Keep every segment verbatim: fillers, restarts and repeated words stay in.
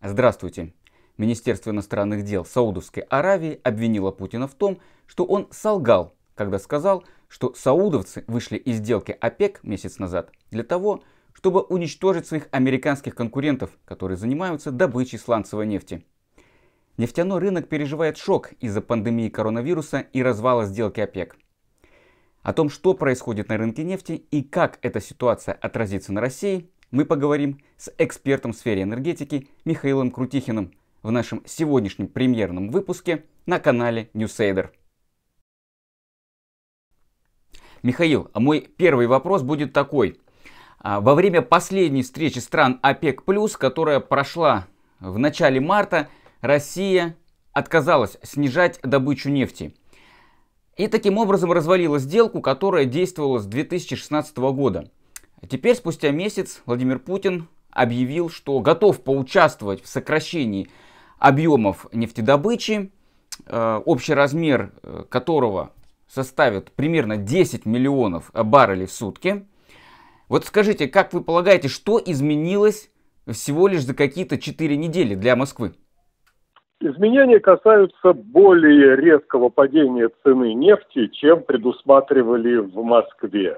Здравствуйте. Министерство иностранных дел Саудовской Аравии обвинило Путина в том, что он солгал, когда сказал, что саудовцы вышли из сделки ОПЕК месяц назад для того, чтобы уничтожить своих американских конкурентов, которые занимаются добычей сланцевой нефти. Нефтяной рынок переживает шок из-за пандемии коронавируса и развала сделки ОПЕК. О том, что происходит на рынке нефти и как эта ситуация отразится на России, мы поговорим с экспертом в сфере энергетики Михаилом Крутихиным в нашем сегодняшнем премьерном выпуске на канале Ньюсейдер. Михаил, а мой первый вопрос будет такой. Во время последней встречи стран ОПЕК+, которая прошла в начале марта, Россия отказалась снижать добычу нефти. И таким образом развалила сделку, которая действовала с две тысячи шестнадцатого года. Теперь, спустя месяц, Владимир Путин объявил, что готов поучаствовать в сокращении объемов нефтедобычи, общий размер которого составит примерно десять миллионов баррелей в сутки. Вот скажите, как вы полагаете, что изменилось всего лишь за какие-то четыре недели для Москвы? Изменения касаются более резкого падения цены нефти, чем предусматривали в Москве.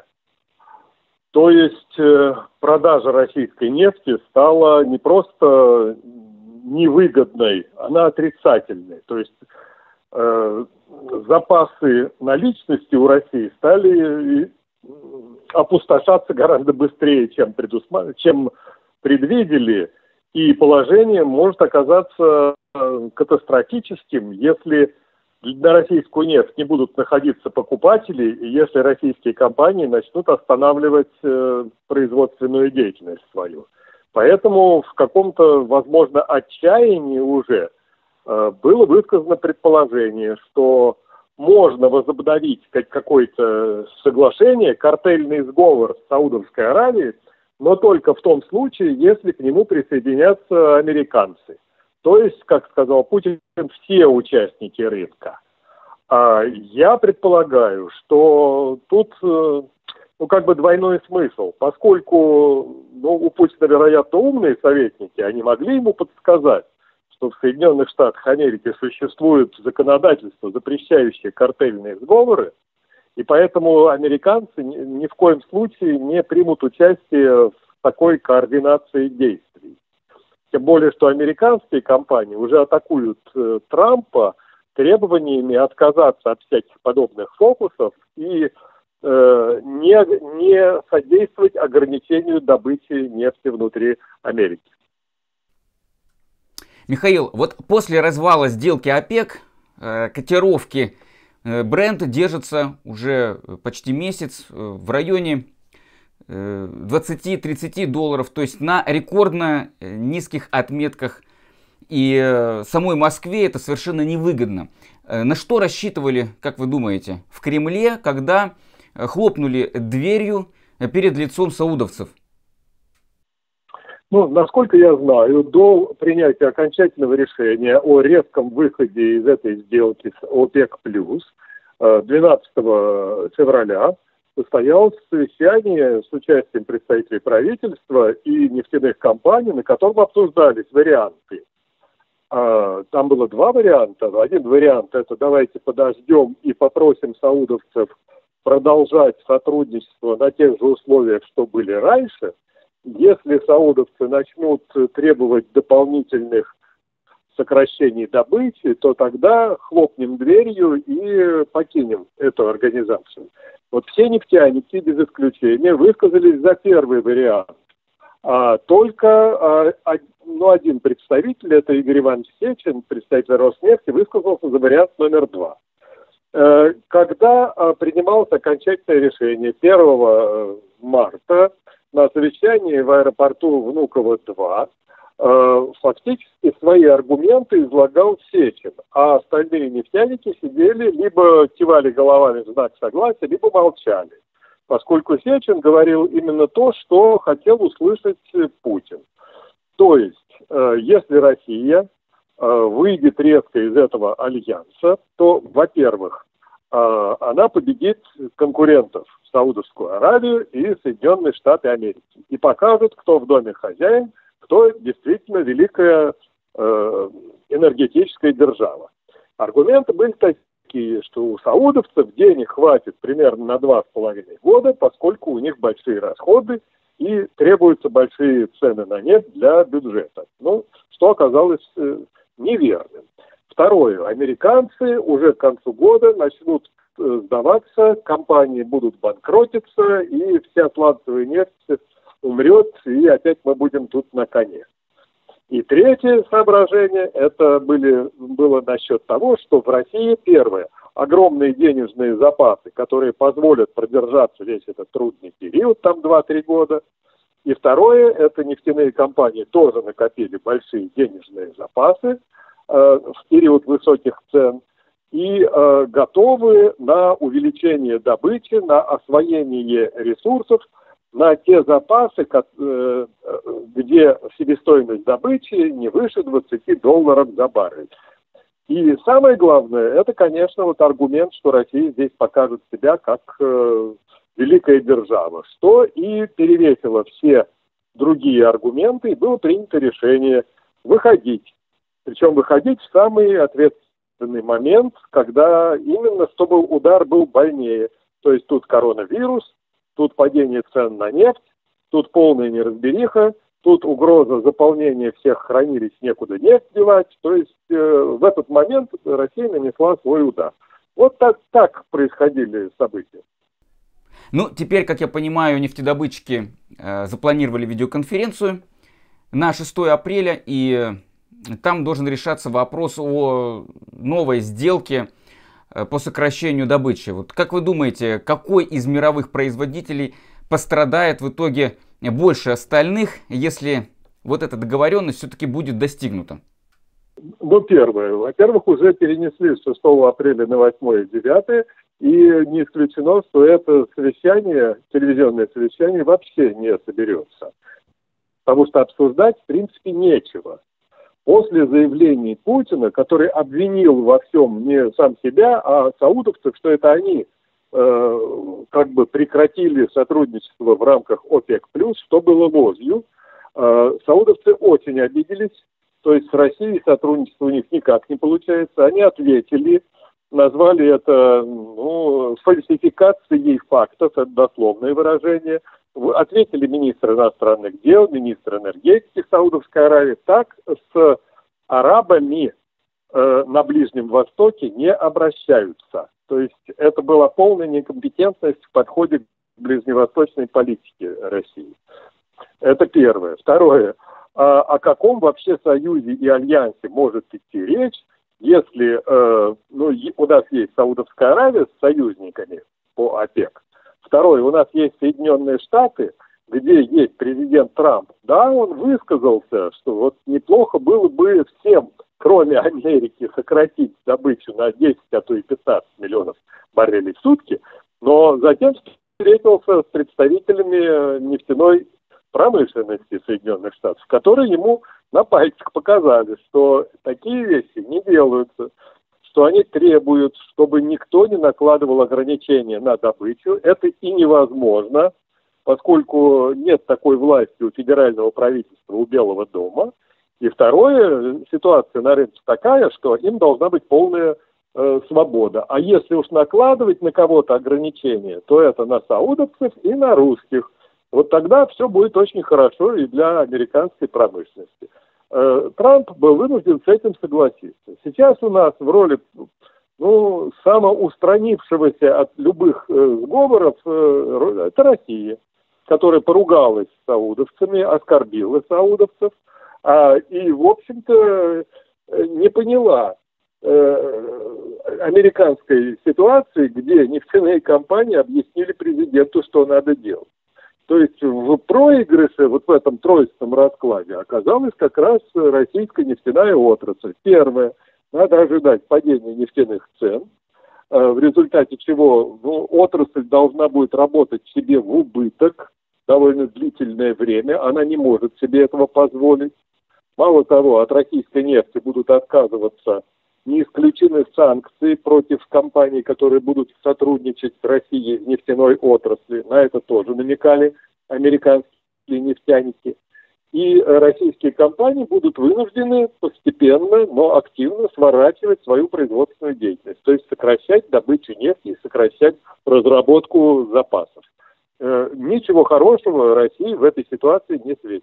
То есть э, продажа российской нефти стала не просто невыгодной, она отрицательной. То есть э, запасы наличности у России стали опустошаться гораздо быстрее, чем, предусма... чем предвидели. И положение может оказаться катастрофическим, если на российскую нефть не будут находиться покупатели, и если российские компании начнут останавливать э, производственную деятельность свою. Поэтому в каком-то, возможно, отчаянии уже э, было высказано предположение, что можно возобновить как какое-то соглашение, картельный сговор с Саудовской Аравией, но только в том случае, если к нему присоединятся американцы. То есть, как сказал Путин, все участники рынка. А я предполагаю, что тут ну, как бы двойной смысл, поскольку ну, у Путина, вероятно, умные советники, они могли ему подсказать, что в Соединенных Штатах Америки существует законодательство, запрещающее картельные сговоры, и поэтому американцы ни, ни в коем случае не примут участие в такой координации действий. Тем более, что американские компании уже атакуют э, Трампа требованиями отказаться от всяких подобных фокусов и э, не, не содействовать ограничению добычи нефти внутри Америки. Михаил, вот после развала сделки ОПЕК э, котировки э, Brent держатся уже почти месяц э, в районе двадцать-тридцать долларов, то есть на рекордно низких отметках. И самой Москве это совершенно невыгодно. На что рассчитывали, как вы думаете, в Кремле, когда хлопнули дверью перед лицом саудовцев? Ну, насколько я знаю, до принятия окончательного решения о резком выходе из этой сделки с ОПЕК+, двенадцатого февраля, состоялось совещание с участием представителей правительства и нефтяных компаний, на котором обсуждались варианты. Там было два варианта. Один вариант – это давайте подождем и попросим саудовцев продолжать сотрудничество на тех же условиях, что были раньше. Если саудовцы начнут требовать дополнительных сокращений добычи, то тогда хлопнем дверью и покинем эту организацию. Вот все нефтяники, без исключения, высказались за первый вариант. А только а, ну, один представитель, это Игорь Иванович Сечин, представитель Роснефти, высказался за вариант номер два. Э, когда а, принималось окончательное решение первого марта на совещании в аэропорту Внуково-два, э, фактически свои аргументы излагал Сечин, а остальные нефтяники сидели, либо кивали головами в знак согласия, либо молчали, поскольку Сечин говорил именно то, что хотел услышать Путин. То есть, э, если Россия э, выйдет резко из этого альянса, то, во-первых, э, она победит конкурентов Саудовскую Аравию и Соединенные Штаты Америки и покажет, кто в доме хозяин, кто действительно великая энергетическая держава. Аргументы были такие, что у саудовцев денег хватит примерно на два с половиной года, поскольку у них большие расходы и требуются большие цены на нефть для бюджета. Ну, что оказалось э, неверным. Второе. Американцы уже к концу года начнут э, сдаваться, компании будут банкротиться, и вся сланцевая нефть умрет, и опять мы будем тут на коне. И третье соображение, это были, было насчет того, что в России, первое, огромные денежные запасы, которые позволят продержаться весь этот трудный период, там два-три года. И второе, это нефтяные компании тоже накопили большие денежные запасы э, в период высоких цен и э, готовы на увеличение добычи, на освоение ресурсов, на те запасы, где себестоимость добычи не выше двадцати долларов за баррель. И самое главное, это, конечно, вот аргумент, что Россия здесь покажет себя как э, великая держава, что и перевесило все другие аргументы, и было принято решение выходить. Причем выходить в самый ответственный момент, когда именно, чтобы удар был больнее. То есть тут коронавирус, тут падение цен на нефть, тут полная неразбериха, тут угроза заполнения всех хранилищ, некуда нефть девать. То есть э, в этот момент Россия нанесла свой удар. Вот так, так происходили события. Ну, теперь, как я понимаю, нефтедобытчики э, запланировали видеоконференцию на шестое апреля, и там должен решаться вопрос о новой сделке по сокращению добычи. Вот как вы думаете, какой из мировых производителей пострадает в итоге больше остальных, если вот эта договоренность все-таки будет достигнута? Ну, первое. Во-первых, уже перенесли с шестого апреля на восьмое и девятое, и не исключено, что это совещание, телевизионное совещание вообще не соберется. Потому что обсуждать, в принципе, нечего. После заявлений Путина, который обвинил во всем не сам себя, а саудовцев, что это они э, как бы прекратили сотрудничество в рамках ОПЕК+, что было ложью, э, саудовцы очень обиделись, то есть с Россией сотрудничество у них никак не получается. Они ответили, назвали это ну, фальсификацией фактов, это дословное выражение. Ответили министр иностранных дел, министр энергетики Саудовской Аравии. Так с арабами э, на Ближнем Востоке не обращаются. То есть это была полная некомпетентность в подходе к ближневосточной политике России. Это первое. Второе. А, о каком вообще союзе и альянсе может идти речь, если э, ну, у нас есть Саудовская Аравия с союзниками по ОПЕК. Второе, у нас есть Соединенные Штаты, где есть президент Трамп. Да, он высказался, что вот неплохо было бы всем, кроме Америки, сократить добычу на десять, а то и пятнадцать миллионов баррелей в сутки, но затем встретился с представителями нефтяной промышленности Соединенных Штатов, которые ему на пальцах показали, что такие вещи не делаются, что они требуют, чтобы никто не накладывал ограничения на добычу. Это и невозможно, поскольку нет такой власти у федерального правительства, у Белого дома. И второе, ситуация на рынке такая, что им должна быть полная э, свобода. А если уж накладывать на кого-то ограничения, то это на саудовцев и на русских. Вот тогда все будет очень хорошо и для американской промышленности. Трамп был вынужден с этим согласиться. Сейчас у нас в роли ну, самоустранившегося от любых э, сговоров э, это Россия, которая поругалась с саудовцами, оскорбила саудовцев, а, и, в общем-то, не поняла э, американской ситуации, где нефтяные компании объяснили президенту, что надо делать. То есть в проигрыше, вот в этом троицком раскладе, оказалась как раз российская нефтяная отрасль. Первое, надо ожидать падения нефтяных цен, в результате чего ну, отрасль должна будет работать себе в убыток довольно длительное время, она не может себе этого позволить. Мало того, от российской нефти будут отказываться, не исключены санкции против компаний, которые будут сотрудничать с Россией в нефтяной отрасли. На это тоже намекали американские нефтяники. и российские компании будут вынуждены постепенно, но активно сворачивать свою производственную деятельность, то есть сокращать добычу нефти и сокращать разработку запасов. Ничего хорошего России в этой ситуации не светит.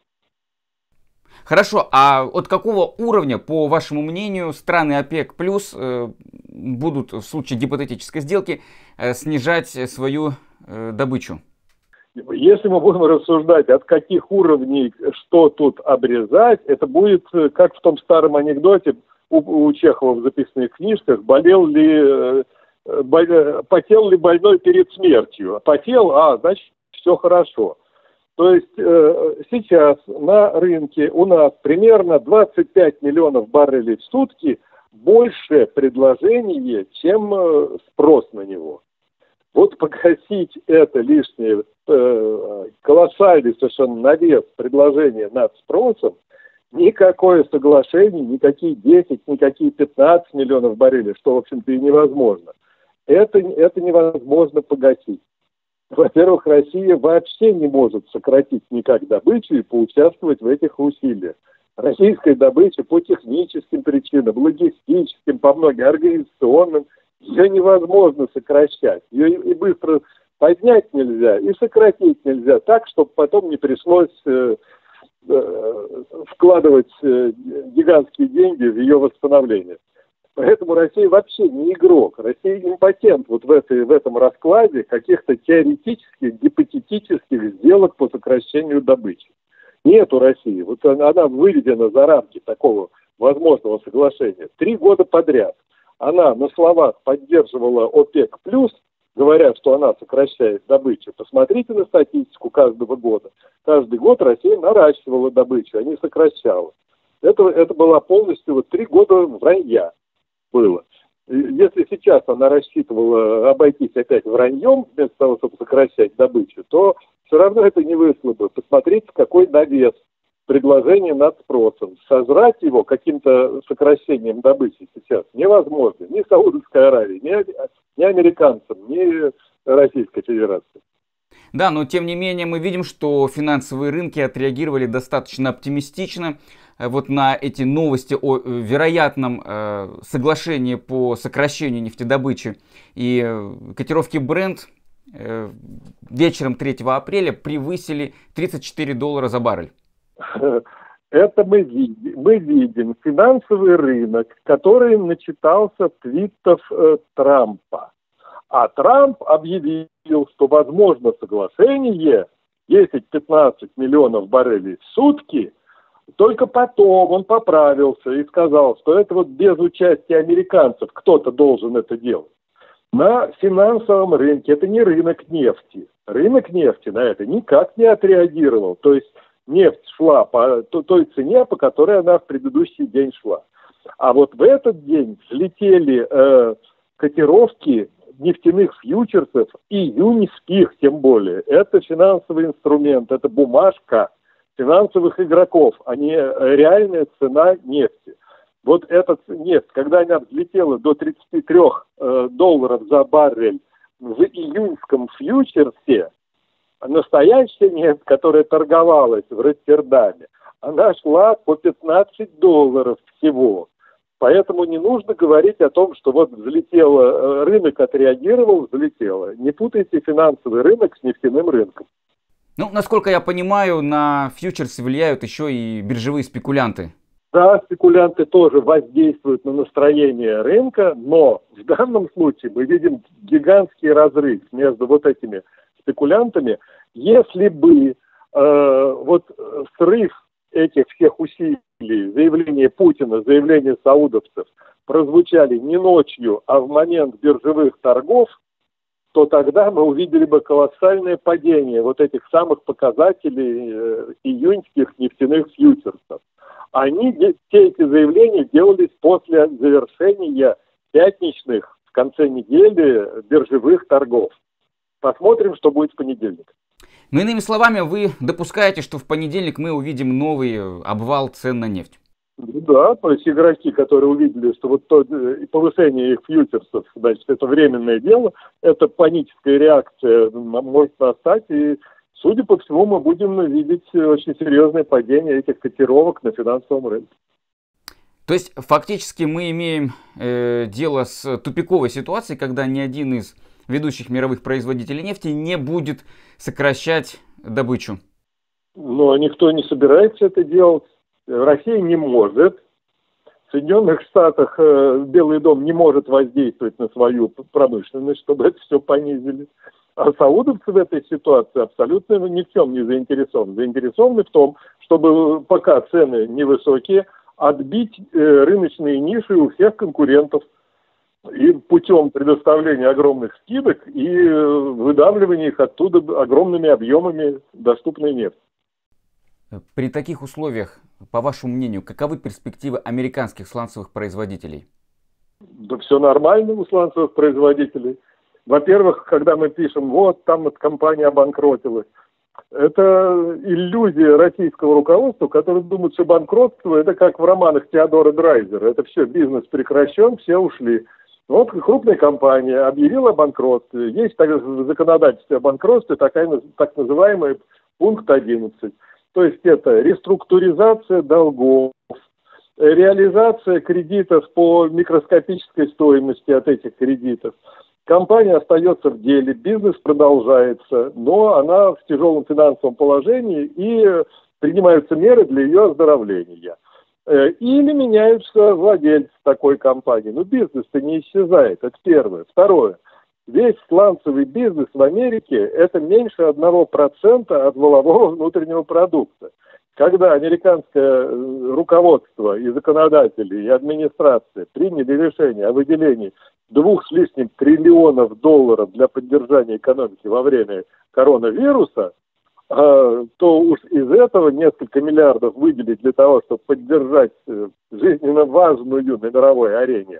Хорошо, а от какого уровня, по вашему мнению, страны ОПЕК плюс э, будут в случае гипотетической сделки э, снижать свою э, добычу? Если мы будем рассуждать, от каких уровней что тут обрезать, это будет как в том старом анекдоте у, у Чехова в записных книжках, болел ли, болел, потел ли больной перед смертью. Потел, а, значит, все хорошо. То есть э, сейчас на рынке у нас примерно двадцать пять миллионов баррелей в сутки больше предложения, чем э, спрос на него. Вот погасить это лишнее, э, колоссальный совершенно навес предложения над спросом, никакое соглашение, никакие десять, никакие пятнадцать миллионов баррелей, что, в общем-то, и невозможно. Это, это невозможно погасить. Во-первых, Россия вообще не может сократить никак добычу и поучаствовать в этих усилиях. Российская добыча по техническим причинам, логистическим, по многим организационным, ее невозможно сокращать. Ее и быстро поднять нельзя, и сократить нельзя так, чтобы потом не пришлось э, э, вкладывать э, гигантские деньги в ее восстановление. Поэтому Россия вообще не игрок. Россия импотент вот в, этой, в этом раскладе каких-то теоретических, гипотетических сделок по сокращению добычи. Нет у России. Вот она, она выведена за рамки такого возможного соглашения. Три года подряд она на словах поддерживала ОПЕК+, говоря, что она сокращает добычу. Посмотрите на статистику каждого года. Каждый год Россия наращивала добычу, а не сокращала. Это, это была полностью вот три года вранья было. Если сейчас она рассчитывала обойтись опять враньем, вместо того, чтобы сокращать добычу, то все равно это не вышло бы. Посмотрите, какой навес предложения над спросом. Сожрать его каким-то сокращением добычи сейчас невозможно. Ни Саудовской Аравии, ни, ни американцам, ни Российской Федерации. Да, но тем не менее мы видим, что финансовые рынки отреагировали достаточно оптимистично вот на эти новости о вероятном э, соглашении по сокращению нефтедобычи. И э, котировки Brent э, вечером третьего апреля превысили тридцать четыре доллара за баррель. Это мы видим. Мы видим финансовый рынок, который начитался твитов э, Трампа. А Трамп объявил, что возможно соглашение десять-пятнадцать миллионов баррелей в сутки. Только потом он поправился и сказал, что это вот без участия американцев кто-то должен это делать. На финансовом рынке это не рынок нефти. Рынок нефти на это никак не отреагировал. То есть нефть шла по той цене, по которой она в предыдущий день шла. А вот в этот день взлетели э, котировки нефтяных фьючерсов, июньских тем более. Это финансовый инструмент, это бумажка финансовых игроков, а не реальная цена нефти. Вот эта нефть, когда она взлетела до тридцати трёх э, долларов за баррель в июньском фьючерсе, настоящая нефть, которая торговалась в Роттердаме, она шла по пятнадцать долларов всего. Поэтому не нужно говорить о том, что вот взлетело, рынок отреагировал, взлетело. Не путайте финансовый рынок с нефтяным рынком. Ну, насколько я понимаю, на фьючерсы влияют еще и биржевые спекулянты. Да, спекулянты тоже воздействуют на настроение рынка, но в данном случае мы видим гигантский разрыв между вот этими спекулянтами. Если бы э, вот срыв этих всех усилий, заявление Путина, заявление саудовцев прозвучали не ночью, а в момент биржевых торгов, то тогда мы увидели бы колоссальное падение вот этих самых показателей э, июньских нефтяных фьючерсов. Они, все эти заявления делались после завершения пятничных в конце недели биржевых торгов. Посмотрим, что будет в понедельник. Ну, иными словами, вы допускаете, что в понедельник мы увидим новый обвал цен на нефть? Да, то есть игроки, которые увидели, что вот то повышение их фьючерсов, значит, это временное дело, это паническая реакция может настать, и судя по всему, мы будем видеть очень серьезное падение этих котировок на финансовом рынке. То есть фактически мы имеем э, дело с тупиковой ситуацией, когда ни один из ведущих мировых производителей нефти не будет сокращать добычу. Но никто не собирается это делать. Россия не может. В Соединенных Штатах э, Белый дом не может воздействовать на свою промышленность, чтобы это все понизили. А саудовцы в этой ситуации абсолютно ни в чем не заинтересованы. Заинтересованы в том, чтобы пока цены невысокие, отбить э, рыночные ниши у всех конкурентов. И путем предоставления огромных скидок и э, выдавливания их оттуда огромными объемами доступной нефти. При таких условиях, по вашему мнению, каковы перспективы американских сланцевых производителей? Да все нормально у сланцевых производителей. Во-первых, когда мы пишем, вот там вот компания обанкротилась, это иллюзия российского руководства, которое думает, что банкротство это как в романах Теодора Драйзера. Это все, бизнес прекращен, все ушли. Вот крупная компания объявила о банкротстве. Есть в законодательстве о банкротстве такая, так называемый пункт одиннадцать. То есть это реструктуризация долгов, реализация кредитов по микроскопической стоимости от этих кредитов. Компания остается в деле, бизнес продолжается, но она в тяжелом финансовом положении и принимаются меры для ее оздоровления. Или меняются владельцы такой компании. Но бизнес-то не исчезает, это первое. Второе. Весь сланцевый бизнес в Америке – это меньше одного процента от валового внутреннего продукта. Когда американское руководство и законодатели, и администрация приняли решение о выделении двух с лишним триллионов долларов для поддержания экономики во время коронавируса, то уж из этого несколько миллиардов выделить для того, чтобы поддержать жизненно важную на мировой арене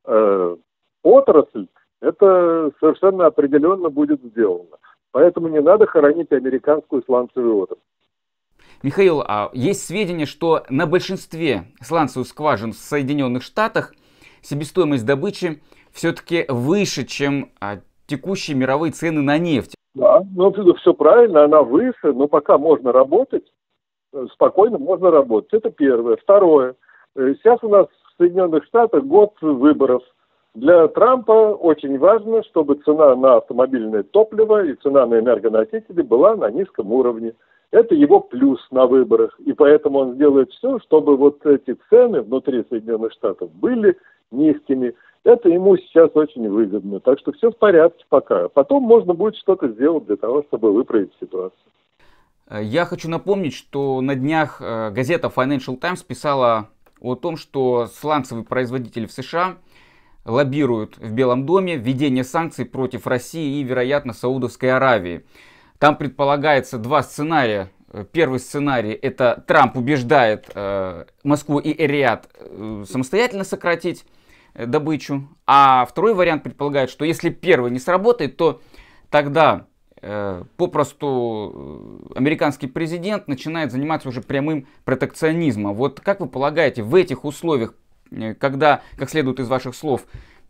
отрасль, это совершенно определенно будет сделано. Поэтому не надо хоронить американскую сланцевую отрасль. Михаил, а есть сведения, что на большинстве сланцевых скважин в Соединенных Штатах себестоимость добычи все-таки выше, чем а, текущие мировые цены на нефть. Да, ну все правильно, она выше, но пока можно работать, спокойно можно работать. Это первое. Второе. Сейчас у нас в Соединенных Штатах год выборов. Для Трампа очень важно, чтобы цена на автомобильное топливо и цена на энергоносители была на низком уровне. Это его плюс на выборах. И поэтому он сделает все, чтобы вот эти цены внутри Соединенных Штатов были низкими. Это ему сейчас очень выгодно. Так что все в порядке пока. Потом можно будет что-то сделать для того, чтобы выправить ситуацию. Я хочу напомнить, что на днях газета Financial Times писала о том, что сланцевые производители в США лоббируют в Белом доме введение санкций против России и, вероятно, Саудовской Аравии. Там предполагается два сценария. Первый сценарий – это Трамп убеждает э, Москву и Эр-Рияд э, самостоятельно сократить э, добычу. А второй вариант предполагает, что если первый не сработает, то тогда э, попросту американский президент начинает заниматься уже прямым протекционизмом. Вот как вы полагаете, в этих условиях, когда, как следует из ваших слов,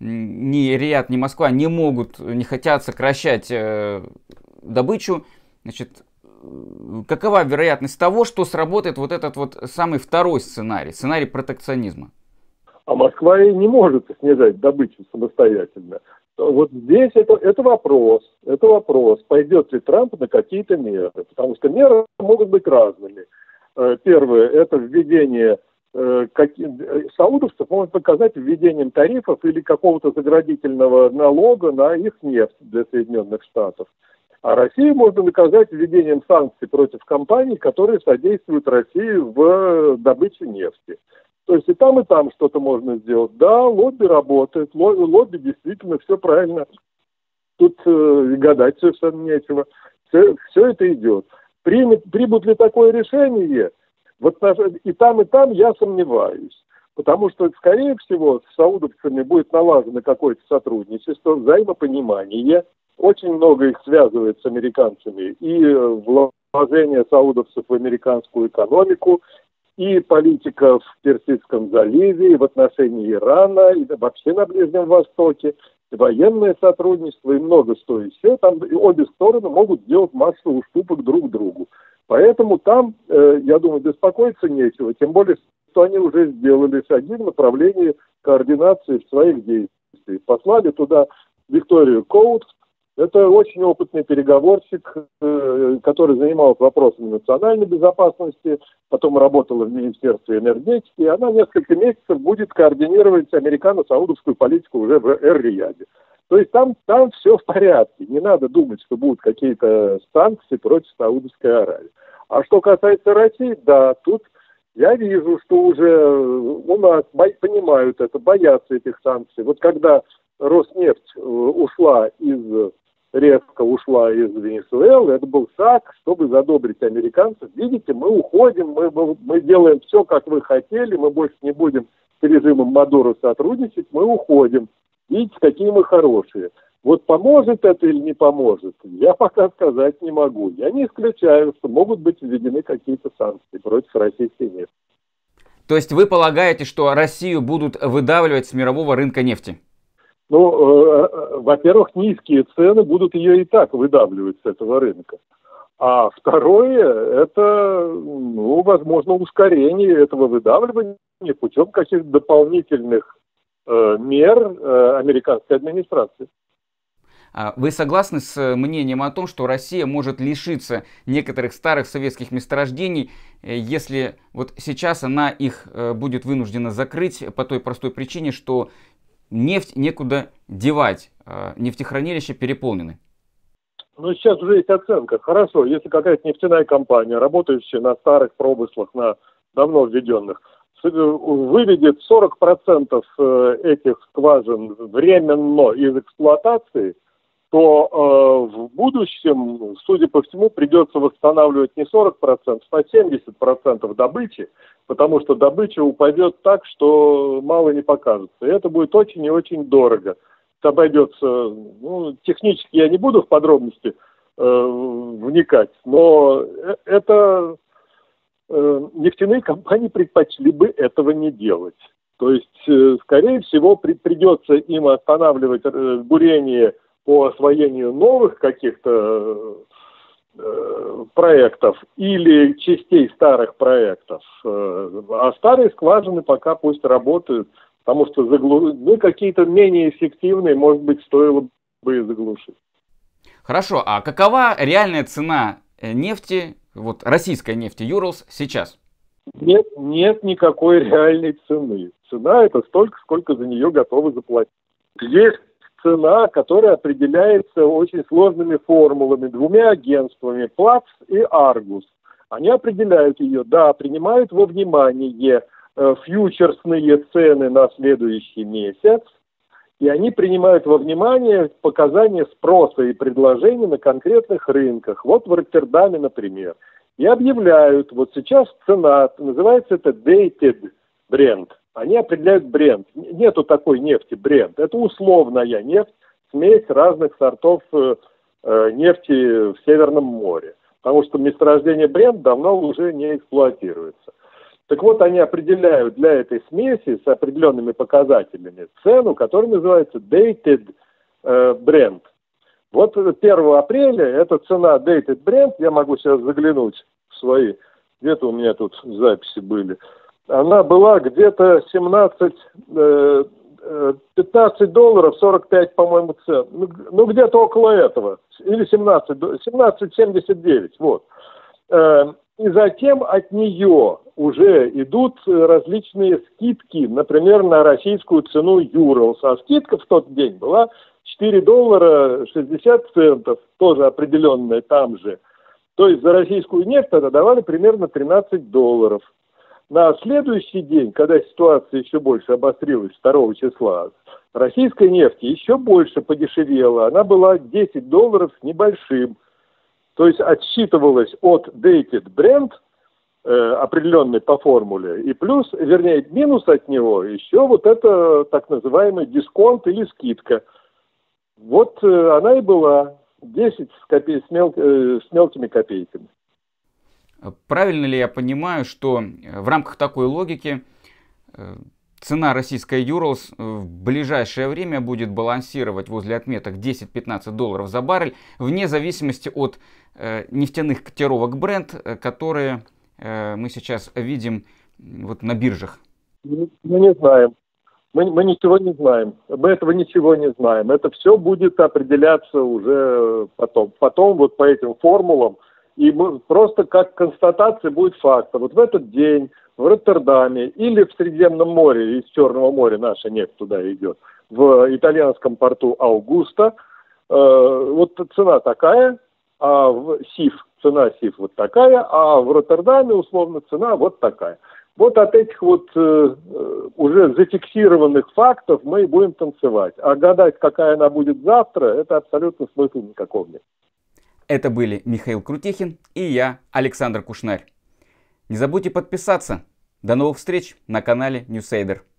ни Эр-Рияд, ни Москва не могут, не хотят сокращать э, добычу, значит, какова вероятность того, что сработает вот этот вот самый второй сценарий, сценарий протекционизма? А Москва и не может снижать добычу самостоятельно. Вот здесь это, это вопрос, это вопрос, пойдет ли Трамп на какие-то меры, потому что меры могут быть разными. Первое, это введение Как, саудовцев может показать введением тарифов или какого-то заградительного налога на их нефть для Соединенных Штатов. А Россию можно наказать введением санкций против компаний, которые содействуют России в добыче нефти. То есть и там, и там что-то можно сделать. Да, лобби работает, лобби действительно все правильно. Тут э, гадать совершенно нечего. Все, все это идет. Примет, примут ли такое решение? Вот и там, и там я сомневаюсь. Потому что, скорее всего, с саудовцами будет налажено какое-то сотрудничество, взаимопонимание. Очень много их связывает с американцами. И вложение саудовцев в американскую экономику, и политика в Персидском заливе, и в отношении Ирана, и вообще на Ближнем Востоке, и военное сотрудничество, и много что еще. Там и обе стороны могут сделать массу уступок друг другу. Поэтому там, э, я думаю, беспокоиться нечего, тем более, что они уже сделали шаги в направлении координации своих действий. Послали туда Викторию Коутс. Это очень опытный переговорщик, э, который занимался вопросами национальной безопасности, потом работала в Министерстве энергетики, и она несколько месяцев будет координировать американо-саудовскую политику уже в Эр-Рияде. То есть там, там все в порядке. Не надо думать, что будут какие-то санкции против Саудовской Аравии. А что касается России, да, тут я вижу, что уже у нас понимают это, боятся этих санкций. Вот когда Роснефть ушла из, резко ушла из Венесуэлы, это был шаг, чтобы задобрить американцев. Видите, мы уходим, мы, мы делаем все, как вы хотели, мы больше не будем с режимом Мадуро сотрудничать, мы уходим. Видите, какие мы хорошие. Вот поможет это или не поможет, я пока сказать не могу. Я не исключаю, что могут быть введены какие-то санкции против российской нефти. То есть вы полагаете, что Россию будут выдавливать с мирового рынка нефти? Ну, э, во-первых, низкие цены будут ее и так выдавливать с этого рынка. А второе, это, ну, возможно, ускорение этого выдавливания путем каких-то дополнительных э, мер э, американской администрации. Вы согласны с мнением о том, что Россия может лишиться некоторых старых советских месторождений, если вот сейчас она их будет вынуждена закрыть по той простой причине, что нефть некуда девать, нефтехранилища переполнены? Ну, сейчас уже есть оценка. Хорошо, если какая-то нефтяная компания, работающая на старых промыслах, на давно введенных, выведет сорок процентов этих скважин временно из эксплуатации, то э, в будущем, судя по всему, придется восстанавливать не сорок процентов, а семьдесят процентов добычи, потому что добыча упадет так, что мало не покажется. И это будет очень и очень дорого. Это обойдется, ну, технически я не буду в подробности э, вникать, но это э, нефтяные компании предпочли бы этого не делать. То есть, э, скорее всего, при, придется им останавливать э, бурение по освоению новых каких-то э, проектов или частей старых проектов. Э, а старые скважины пока пусть работают, потому что заглу... ну, какие-то менее эффективные, может быть, стоило бы и заглушить. Хорошо, а какова реальная цена нефти, вот российской нефти Urals сейчас? Нет, нет никакой реальной цены. Цена это столько, сколько за нее готовы заплатить. Есть цена, которая определяется очень сложными формулами, двумя агентствами, Платц и Аргус. Они определяют ее, да, принимают во внимание э, фьючерсные цены на следующий месяц, и они принимают во внимание показания спроса и предложений на конкретных рынках. Вот в Роттердаме, например. И объявляют, вот сейчас цена, называется это Dated Brent. Они определяют бренд. Нету такой нефти бренд. Это условная нефть, смесь разных сортов э, нефти в Северном море. Потому что месторождение бренд давно уже не эксплуатируется. Так вот, они определяют для этой смеси с определенными показателями цену, которая называется Dated э, Brent. Вот первого апреля эта цена Dated Brent, я могу сейчас заглянуть в свои, где-то у меня тут записи были, она была где-то семнадцать, пятнадцать долларов, сорок пять, по-моему, цен. Ну, ну, где-то около этого. Или семнадцать, семнадцать семьдесят девять, вот. И затем от нее уже идут различные скидки, например, на российскую цену Urals. А скидка в тот день была четыре доллара шестьдесят центов, тоже определенная там же. То есть за российскую нефть тогда давали примерно тринадцать долларов. На следующий день, когда ситуация еще больше обострилась второго числа, российская нефть еще больше подешевела. Она была десять долларов с небольшим. То есть отсчитывалась от Dated Brent, э, определенной по формуле, и плюс, вернее, минус от него еще вот это так называемый дисконт или скидка. Вот э, она и была десять с, копей, с, мел, э, с мелкими копейками. Правильно ли я понимаю, что в рамках такой логики цена российской Urals в ближайшее время будет балансировать возле отметок десять-пятнадцать долларов за баррель, вне зависимости от э, нефтяных котировок Brent, которые э, мы сейчас видим вот на биржах? Мы не знаем. Мы, мы ничего не знаем. Мы этого ничего не знаем. Это все будет определяться уже потом. Потом вот по этим формулам. И мы, просто как констатация будет факта. Вот в этот день в Роттердаме или в Средиземном море, из Черного моря наша нефть туда идет, в итальянском порту Аугуста, э, вот цена такая, а в СИФ, цена СИФ вот такая, а в Роттердаме условно цена вот такая. Вот от этих вот э, уже зафиксированных фактов мы и будем танцевать. А гадать, какая она будет завтра, это абсолютно смысла никакого нет. Это были Михаил Крутихин и я, Александр Кушнарь. Не забудьте подписаться. До новых встреч на канале Ньюсейдер.